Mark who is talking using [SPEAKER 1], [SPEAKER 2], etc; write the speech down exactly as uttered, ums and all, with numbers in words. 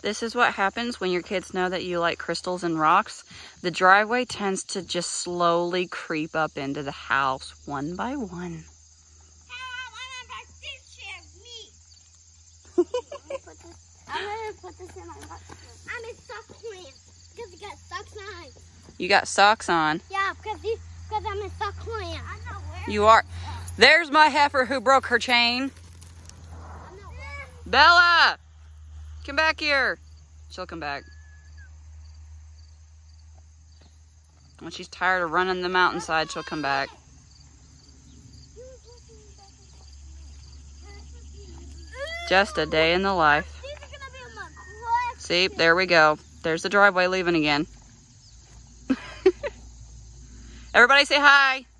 [SPEAKER 1] This is what happens when your kids know that you like crystals and rocks. The driveway tends to just slowly creep up into the house one by one.
[SPEAKER 2] I'm gonna put this in my box. I'm in socks pants because I got socks on.
[SPEAKER 1] You got socks on?
[SPEAKER 2] Yeah, because because I'm in socks pants.
[SPEAKER 1] You are. There's my heifer who broke her chain. Bella, come back here. She'll come back. When she's tired of running the mountainside, she'll come back. Just a day in the life. See, there we go. There's the driveway leaving again. Everybody say hi.